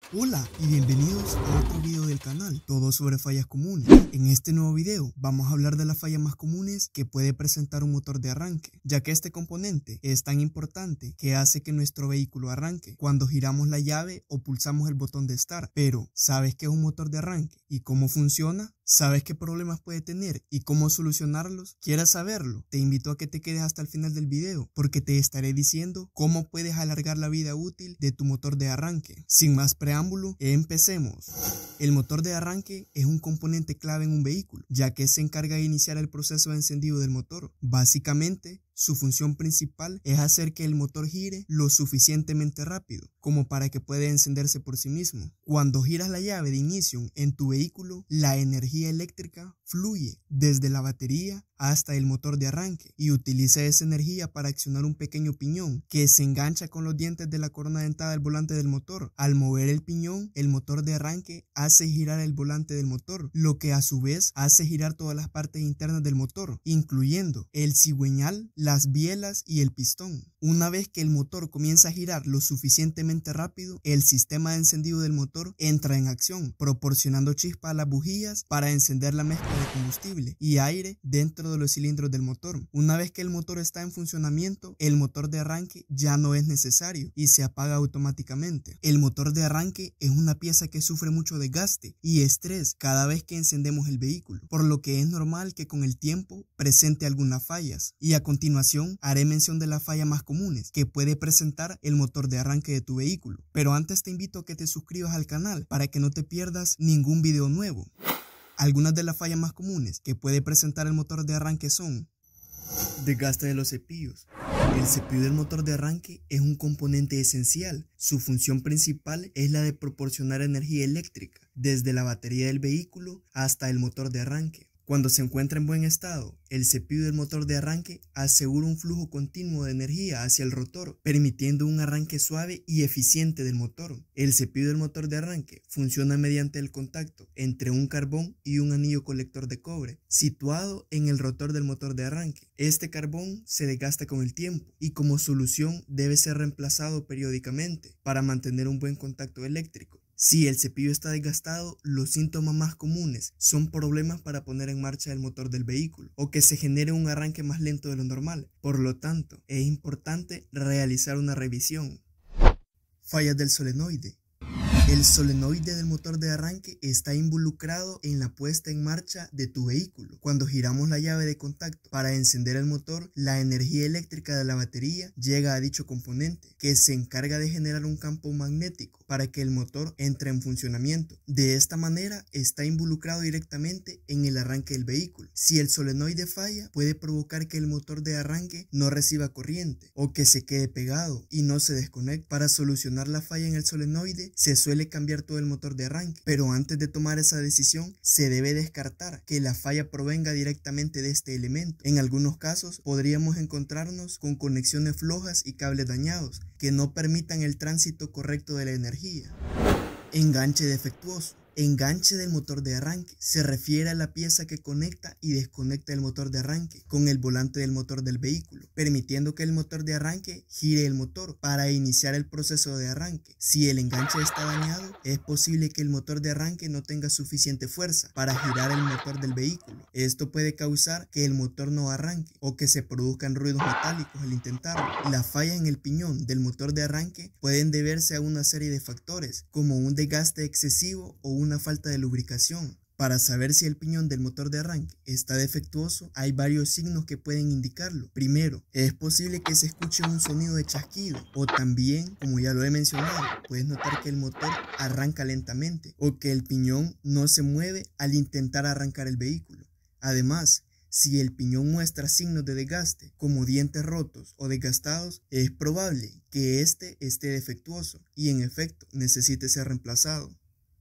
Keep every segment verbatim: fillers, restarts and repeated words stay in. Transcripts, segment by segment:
Hola y bienvenidos a otro video del canal, todo sobre fallas comunes. En este nuevo video vamos a hablar de las fallas más comunes que puede presentar un motor de arranque, ya que este componente es tan importante que hace que nuestro vehículo arranque cuando giramos la llave o pulsamos el botón de Start. Pero, ¿sabes qué es un motor de arranque y cómo funciona? ¿Sabes qué problemas puede tener y cómo solucionarlos? ¿Quieres saberlo? Te invito a que te quedes hasta el final del video, porque te estaré diciendo cómo puedes alargar la vida útil de tu motor de arranque. Sin más preámbulo, empecemos. El motor de arranque es un componente clave en un vehículo, ya que se encarga de iniciar el proceso de encendido del motor. Básicamente, su función principal es hacer que el motor gire lo suficientemente rápido como para que pueda encenderse por sí mismo. Cuando giras la llave de inicio en tu vehículo, la energía eléctrica fluye desde la batería hasta el motor de arranque y utiliza esa energía para accionar un pequeño piñón que se engancha con los dientes de la corona dentada del volante del motor. Al mover el piñón, el motor de arranque hace girar el volante del motor, lo que a su vez hace girar todas las partes internas del motor, incluyendo el cigüeñal, las bielas y el pistón. Una vez que el motor comienza a girar lo suficientemente rápido, el sistema de encendido del motor entra en acción, proporcionando chispa a las bujías para encender la mezcla de combustible y aire dentro de los cilindros del motor. Una vez que el motor está en funcionamiento, el motor de arranque ya no es necesario y se apaga automáticamente. El motor de arranque es una pieza que sufre mucho desgaste y estrés cada vez que encendemos el vehículo, por lo que es normal que con el tiempo presente algunas fallas. Y a continuación haré mención de las fallas más comunes que puede presentar el motor de arranque de tu vehículo. Pero antes te invito a que te suscribas al canal para que no te pierdas ningún video nuevo. Algunas de las fallas más comunes que puede presentar el motor de arranque son: desgaste de los cepillos. El cepillo del motor de arranque es un componente esencial. Su función principal es la de proporcionar energía eléctrica desde la batería del vehículo hasta el motor de arranque. Cuando se encuentra en buen estado, el cepillo del motor de arranque asegura un flujo continuo de energía hacia el rotor, permitiendo un arranque suave y eficiente del motor. El cepillo del motor de arranque funciona mediante el contacto entre un carbón y un anillo colector de cobre, situado en el rotor del motor de arranque. Este carbón se desgasta con el tiempo y como solución debe ser reemplazado periódicamente para mantener un buen contacto eléctrico. Si el cepillo está desgastado, los síntomas más comunes son problemas para poner en marcha el motor del vehículo o que se genere un arranque más lento de lo normal. Por lo tanto, es importante realizar una revisión. Fallas del solenoide. El solenoide del motor de arranque está involucrado en la puesta en marcha de tu vehículo. Cuando giramos la llave de contacto para encender el motor, la energía eléctrica de la batería llega a dicho componente, que se encarga de generar un campo magnético para que el motor entre en funcionamiento. De esta manera está involucrado directamente en el arranque del vehículo. Si el solenoide falla, puede provocar que el motor de arranque no reciba corriente o que se quede pegado y no se desconecte. Para solucionar la falla en el solenoide, se suele cambiar todo el motor de arranque, pero antes de tomar esa decisión se debe descartar que la falla provenga directamente de este elemento. En algunos casos podríamos encontrarnos con conexiones flojas y cables dañados que no permitan el tránsito correcto de la energía. Enganche defectuoso. Enganche del motor de arranque se refiere a la pieza que conecta y desconecta el motor de arranque con el volante del motor del vehículo, permitiendo que el motor de arranque gire el motor para iniciar el proceso de arranque. Si el enganche está dañado, es posible que el motor de arranque no tenga suficiente fuerza para girar el motor del vehículo. Esto puede causar que el motor no arranque o que se produzcan ruidos metálicos al intentarlo. Las fallas en el piñón del motor de arranque pueden deberse a una serie de factores, como un desgaste excesivo o una una falta de lubricación. Para saber si el piñón del motor de arranque está defectuoso, hay varios signos que pueden indicarlo. Primero, es posible que se escuche un sonido de chasquido, o también, como ya lo he mencionado, puedes notar que el motor arranca lentamente o que el piñón no se mueve al intentar arrancar el vehículo. Además, si el piñón muestra signos de desgaste, como dientes rotos o desgastados, es probable que este esté defectuoso y en efecto necesite ser reemplazado.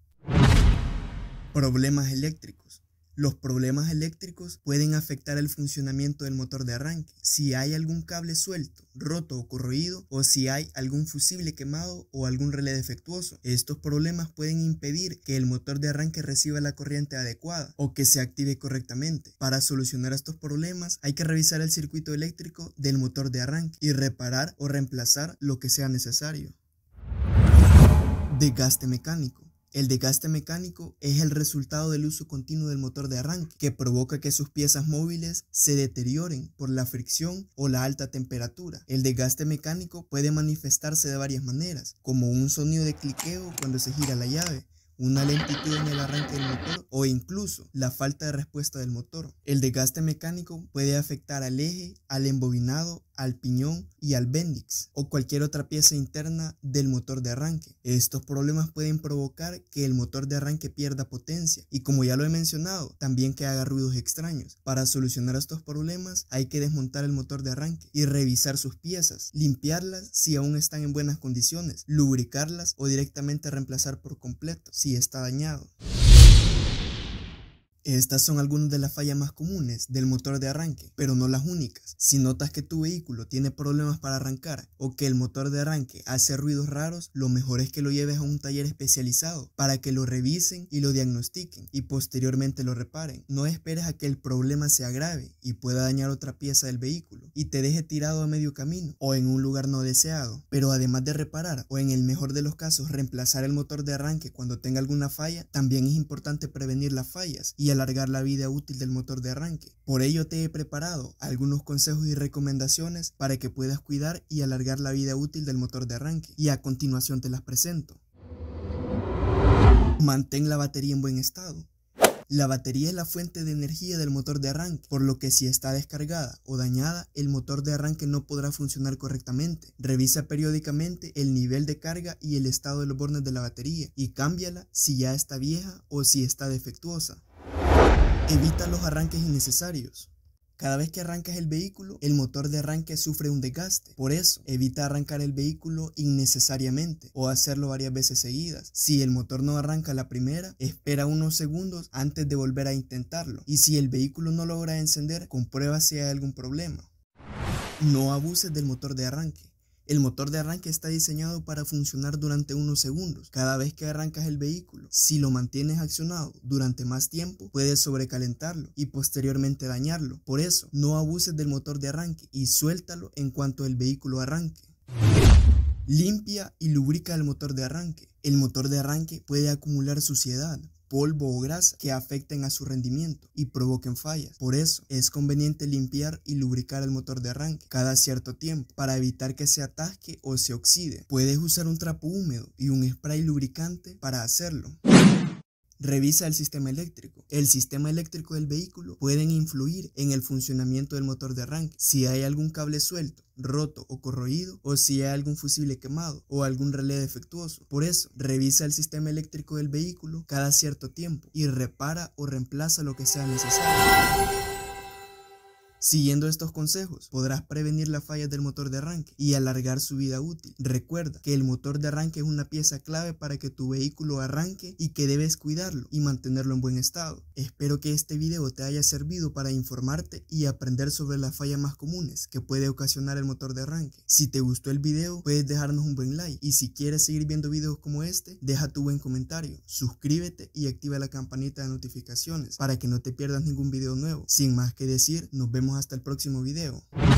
Problemas eléctricos. Los problemas eléctricos pueden afectar el funcionamiento del motor de arranque. Si hay algún cable suelto, roto o corroído, o si hay algún fusible quemado o algún relé defectuoso, estos problemas pueden impedir que el motor de arranque reciba la corriente adecuada o que se active correctamente. Para solucionar estos problemas hay que revisar el circuito eléctrico del motor de arranque y reparar o reemplazar lo que sea necesario. Desgaste mecánico. El desgaste mecánico es el resultado del uso continuo del motor de arranque, que provoca que sus piezas móviles se deterioren por la fricción o la alta temperatura. El desgaste mecánico puede manifestarse de varias maneras, como un sonido de cliqueo cuando se gira la llave, una lentitud en el arranque del motor o incluso la falta de respuesta del motor. El desgaste mecánico puede afectar al eje, al embobinado, al piñón y al bendix o cualquier otra pieza interna del motor de arranque. Estos problemas pueden provocar que el motor de arranque pierda potencia y, como ya lo he mencionado, también que haga ruidos extraños. Para solucionar estos problemas hay que desmontar el motor de arranque y revisar sus piezas, limpiarlas si aún están en buenas condiciones, lubricarlas o directamente reemplazar por completo si está dañado. Estas son algunas de las fallas más comunes del motor de arranque, pero no las únicas. Si notas que tu vehículo tiene problemas para arrancar o que el motor de arranque hace ruidos raros, lo mejor es que lo lleves a un taller especializado para que lo revisen y lo diagnostiquen y posteriormente lo reparen. No esperes a que el problema se agrave y pueda dañar otra pieza del vehículo y te deje tirado a medio camino o en un lugar no deseado. Pero además de reparar o, en el mejor de los casos, reemplazar el motor de arranque cuando tenga alguna falla, también es importante prevenir las fallas y alargar la vida útil del motor de arranque. Por ello te he preparado algunos consejos y recomendaciones para que puedas cuidar y alargar la vida útil del motor de arranque, y a continuación te las presento. Mantén la batería en buen estado. La batería es la fuente de energía del motor de arranque, por lo que si está descargada o dañada, el motor de arranque no podrá funcionar correctamente. Revisa periódicamente el nivel de carga y el estado de los bornes de la batería y cámbiala si ya está vieja o si está defectuosa. Evita los arranques innecesarios. Cada vez que arrancas el vehículo, el motor de arranque sufre un desgaste. Por eso, evita arrancar el vehículo innecesariamente o hacerlo varias veces seguidas. Si el motor no arranca la primera, espera unos segundos antes de volver a intentarlo. Y si el vehículo no logra encender, comprueba si hay algún problema. No abuses del motor de arranque. El motor de arranque está diseñado para funcionar durante unos segundos cada vez que arrancas el vehículo. Si lo mantienes accionado durante más tiempo, puedes sobrecalentarlo y posteriormente dañarlo. Por eso, no abuses del motor de arranque y suéltalo en cuanto el vehículo arranque. Limpia y lubrica el motor de arranque. El motor de arranque puede acumular suciedad, polvo o grasa que afecten a su rendimiento y provoquen fallas. Por eso es conveniente limpiar y lubricar el motor de arranque cada cierto tiempo para evitar que se atasque o se oxide. Puedes usar un trapo húmedo y un spray lubricante para hacerlo. Revisa el sistema eléctrico. El sistema eléctrico del vehículo puede influir en el funcionamiento del motor de arranque. Si hay algún cable suelto, roto o corroído, o si hay algún fusible quemado o algún relé defectuoso. Por eso, revisa el sistema eléctrico del vehículo cada cierto tiempo y repara o reemplaza lo que sea necesario. Siguiendo estos consejos, podrás prevenir las fallas del motor de arranque y alargar su vida útil. Recuerda que el motor de arranque es una pieza clave para que tu vehículo arranque y que debes cuidarlo y mantenerlo en buen estado. Espero que este video te haya servido para informarte y aprender sobre las fallas más comunes que puede ocasionar el motor de arranque. Si te gustó el video, puedes dejarnos un buen like, y si quieres seguir viendo videos como este, deja tu buen comentario, suscríbete y activa la campanita de notificaciones para que no te pierdas ningún video nuevo. Sin más que decir, nos vemos hasta el próximo video.